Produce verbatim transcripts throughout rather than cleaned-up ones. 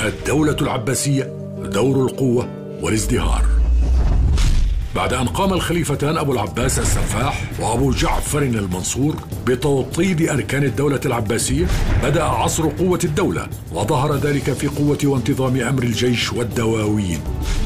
الدولة العباسية، دور القوة والازدهار. بعد أن قام الخليفتان أبو العباس السفاح وأبو جعفر المنصور بتوطيد أركان الدولة العباسية، بدأ عصر قوة الدولة، وظهر ذلك في قوة وانتظام أمر الجيش والدواوين.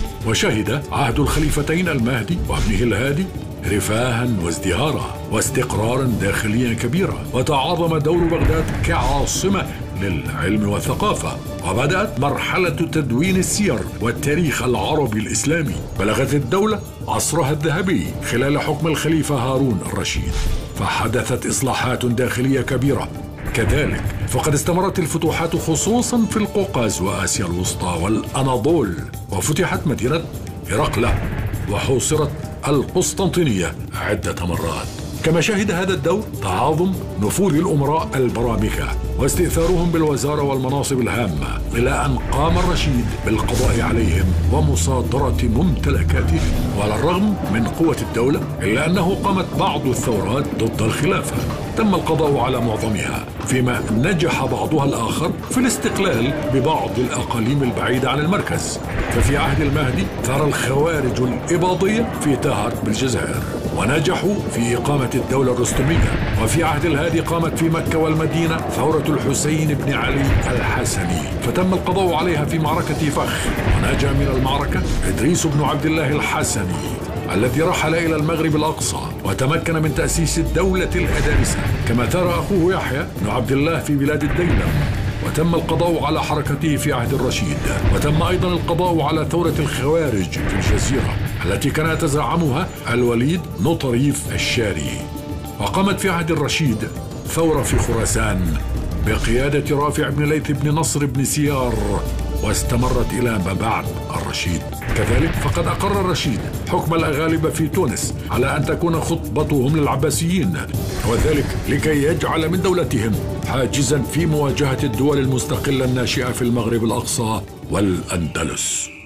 وشهد عهد الخليفتين المهدي وابنه الهادي رفاها وازدهارا واستقرارا داخليا كبيرا، وتعاظم دور بغداد كعاصمة للعلم والثقافة، وبدأت مرحلة تدوين السير والتاريخ العربي الإسلامي. بلغت الدولة عصرها الذهبي خلال حكم الخليفة هارون الرشيد، فحدثت إصلاحات داخلية كبيرة. كذلك فقد استمرت الفتوحات خصوصا في القوقاز وآسيا الوسطى والأناضول، وفتحت مدينة هرقلة وحوصرت القسطنطينية عدة مرات. كما شهد هذا الدور تعاظم نفوذ الأمراء البرامكة واستئثارهم بالوزارة والمناصب الهامة، إلى أن قام الرشيد بالقضاء عليهم ومصادرة ممتلكاتهم. وعلى الرغم من قوة الدولة إلا أنه قامت بعض الثورات ضد الخلافة، تم القضاء على معظمها، فيما نجح بعضها الآخر في الاستقلال ببعض الأقاليم البعيدة عن المركز. ففي عهد المهدي ثار الخوارج الإباضية في تاهر بالجزائر ونجحوا في إقامة الدولة الرستمية. وفي عهد الهادي قامت في مكة والمدينة ثورة الحسين بن علي الحسني، فتم القضاء عليها في معركة فخ، ونجا من المعركة إدريس بن عبد الله الحسني الذي رحل إلى المغرب الأقصى وتمكن من تأسيس الدولة الأدارسة. كما ثار أخوه يحيى بن عبد الله في بلاد الديلم، وتم القضاء على حركته في عهد الرشيد. وتم أيضا القضاء على ثورة الخوارج في الجزيرة التي كان يتزعمها الوليد نطريف الشاري. وقامت في عهد الرشيد ثورة في خراسان بقيادة رافع بن ليث بن نصر بن سيار، واستمرت إلى ما بعد الرشيد. كذلك فقد أقر الرشيد حكم الأغالبة في تونس على أن تكون خطبتهم للعباسيين، وذلك لكي يجعل من دولتهم حاجزا في مواجهة الدول المستقلة الناشئة في المغرب الأقصى والأندلس.